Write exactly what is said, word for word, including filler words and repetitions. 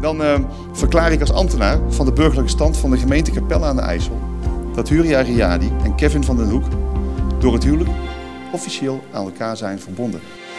Dan uh, verklaar ik als ambtenaar van de burgerlijke stand van de gemeente Capelle aan de IJssel dat Huria Riadi en Kevin van den Hoek door het huwelijk officieel aan elkaar zijn verbonden.